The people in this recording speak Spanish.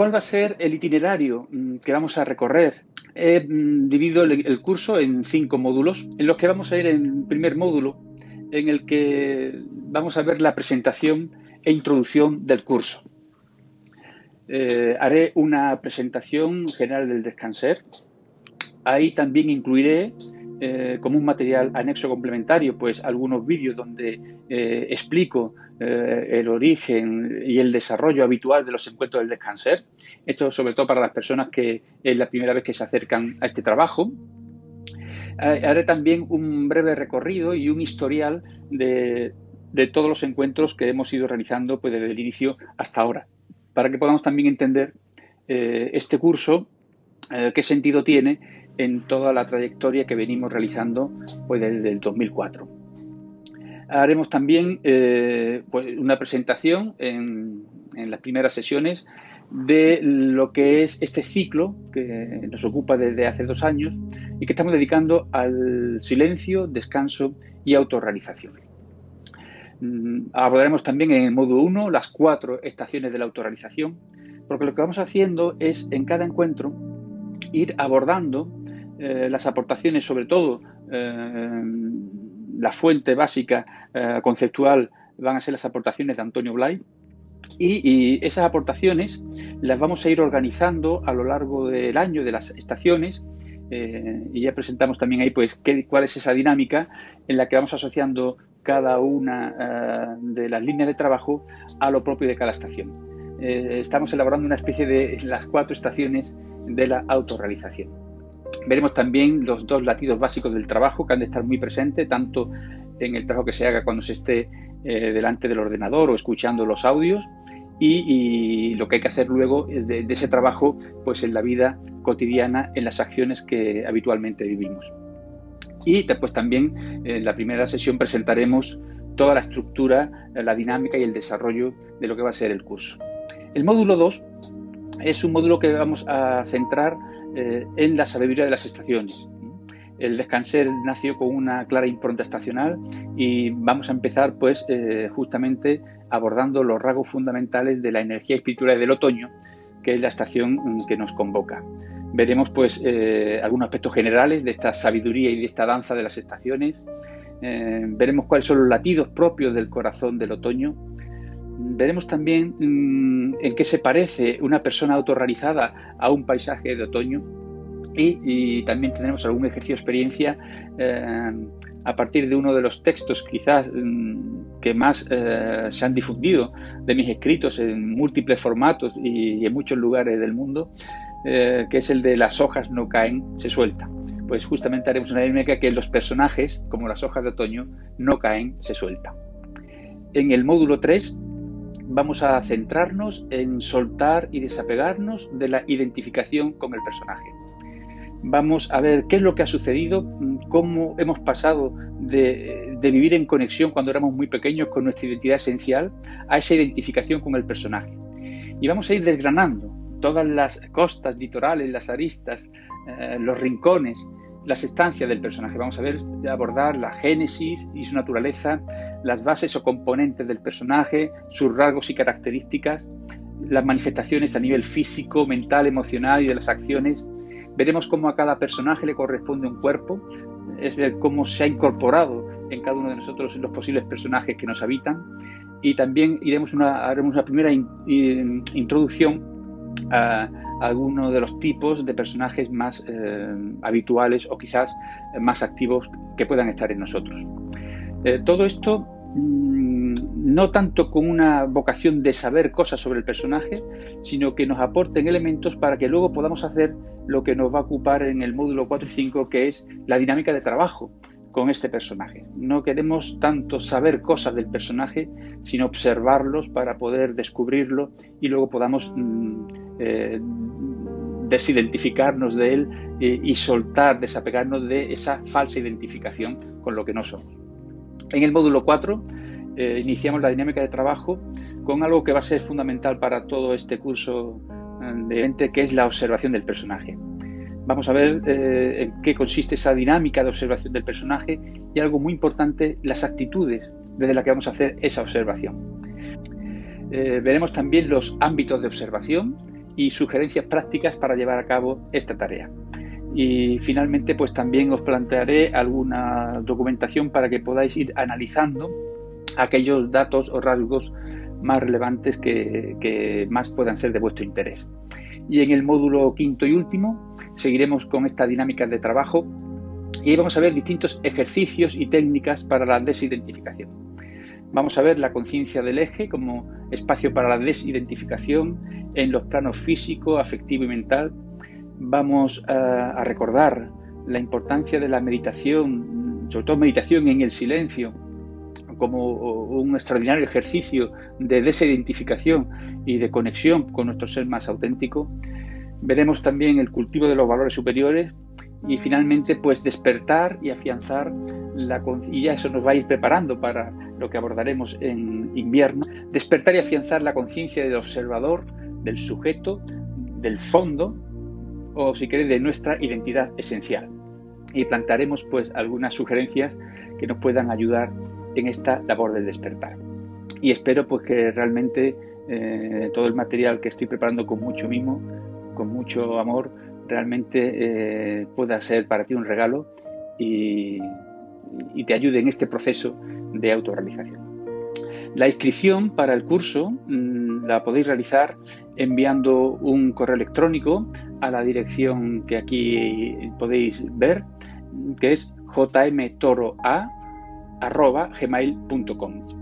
¿Cuál va a ser el itinerario que vamos a recorrer? He dividido el curso en 5 módulos, en los que vamos a ir en el primer módulo, en el que vamos a ver la presentación e introducción del curso. Haré una presentación general del Descanser. Ahí también incluiré como un material anexo complementario, pues algunos vídeos donde explico el origen y el desarrollo habitual de los encuentros del Descanser. Esto sobre todo para las personas que es la primera vez que se acercan a este trabajo. Haré también un breve recorrido y un historial de todos los encuentros que hemos ido realizando pues, desde el inicio hasta ahora, para que podamos también entender este curso, qué sentido tiene en toda la trayectoria que venimos realizando pues, desde el 2004. Haremos también pues, una presentación en las primeras sesiones de lo que es este ciclo que nos ocupa desde hace 2 años y que estamos dedicando al silencio, descanso y autorrealización. Abordaremos también en el módulo 1 las 4 estaciones de la autorrealización, porque lo que vamos haciendo es en cada encuentro ir abordando las aportaciones, sobre todo la fuente básica conceptual van a ser las aportaciones de Antonio Blay, y esas aportaciones las vamos a ir organizando a lo largo del año de las estaciones, y ya presentamos también ahí pues cuál es esa dinámica en la que vamos asociando cada una de las líneas de trabajo a lo propio de cada estación. Estamos elaborando una especie de las 4 estaciones de la autorrealización. Veremos también los 2 latidos básicos del trabajo que han de estar muy presentes, tanto en el trabajo que se haga cuando se esté delante del ordenador o escuchando los audios, y lo que hay que hacer luego de ese trabajo pues en la vida cotidiana, en las acciones que habitualmente vivimos. Y después también en la primera sesión presentaremos toda la estructura, la dinámica y el desarrollo de lo que va a ser el curso. El módulo 2 es un módulo que vamos a centrar en la sabiduría de las estaciones. El Descanser nació con una clara impronta estacional y vamos a empezar pues justamente abordando los rasgos fundamentales de la energía espiritual del otoño, que es la estación que nos convoca. Veremos pues algunos aspectos generales de esta sabiduría y de esta danza de las estaciones. Veremos cuáles son los latidos propios del corazón del otoño. Veremos también en qué se parece una persona autorrealizada a un paisaje de otoño, y también tendremos algún ejercicio de experiencia a partir de uno de los textos quizás que más se han difundido de mis escritos en múltiples formatos y en muchos lugares del mundo, que es el de las hojas no caen, se sueltan. Pues justamente haremos una dinámica que los personajes, como las hojas de otoño, no caen, se sueltan. En el módulo 3 vamos a centrarnos en soltar y desapegarnos de la identificación con el personaje. Vamos a ver qué es lo que ha sucedido, cómo hemos pasado de vivir en conexión cuando éramos muy pequeños con nuestra identidad esencial a esa identificación con el personaje. Y vamos a ir desgranando todas las costas litorales, las aristas, los rincones, las estancias del personaje. Vamos a abordar la génesis y su naturaleza, las bases o componentes del personaje, sus rasgos y características, las manifestaciones a nivel físico, mental, emocional y de las acciones. Veremos cómo a cada personaje le corresponde un cuerpo, es ver cómo se ha incorporado en cada uno de nosotros los posibles personajes que nos habitan, y también haremos una primera introducción a algunos de los tipos de personajes más habituales o quizás más activos que puedan estar en nosotros. Todo esto no tanto con una vocación de saber cosas sobre el personaje, sino que nos aporten elementos para que luego podamos hacer lo que nos va a ocupar en el módulo 4 y 5, que es la dinámica de trabajo con este personaje. No queremos tanto saber cosas del personaje, sino observarlos para poder descubrirlo y luego podamos desidentificarnos de él y soltar, desapegarnos de esa falsa identificación con lo que no somos. En el módulo 4 iniciamos la dinámica de trabajo con algo que va a ser fundamental para todo este curso que es la observación del personaje. Vamos a ver en qué consiste esa dinámica de observación del personaje y algo muy importante, las actitudes desde las que vamos a hacer esa observación. Veremos también los ámbitos de observación y sugerencias prácticas para llevar a cabo esta tarea. Y finalmente, pues también os plantearé alguna documentación para que podáis ir analizando aquellos datos o rasgos más relevantes que más puedan ser de vuestro interés. Y en el módulo quinto y último seguiremos con esta dinámica de trabajo y vamos a ver distintos ejercicios y técnicas para la desidentificación. Vamos a ver la conciencia del eje como espacio para la desidentificación en los planos físico, afectivo y mental. Vamos a recordar la importancia de la meditación, sobre todo meditación en el silencio, como un extraordinario ejercicio de desidentificación y de conexión con nuestro ser más auténtico. Veremos también el cultivo de los valores superiores y finalmente pues despertar y afianzar y ya eso nos va a ir preparando para lo que abordaremos en invierno, despertar y afianzar la conciencia del observador, del sujeto, del fondo o si queréis de nuestra identidad esencial, y plantearemos pues algunas sugerencias que nos puedan ayudar en esta labor del despertar. Y espero pues que realmente todo el material que estoy preparando con mucho mimo, con mucho amor, realmente pueda ser para ti un regalo y te ayude en este proceso de autorrealización. La inscripción para el curso la podéis realizar enviando un correo electrónico a la dirección que aquí podéis ver, que es jmtoroa@gmail.com.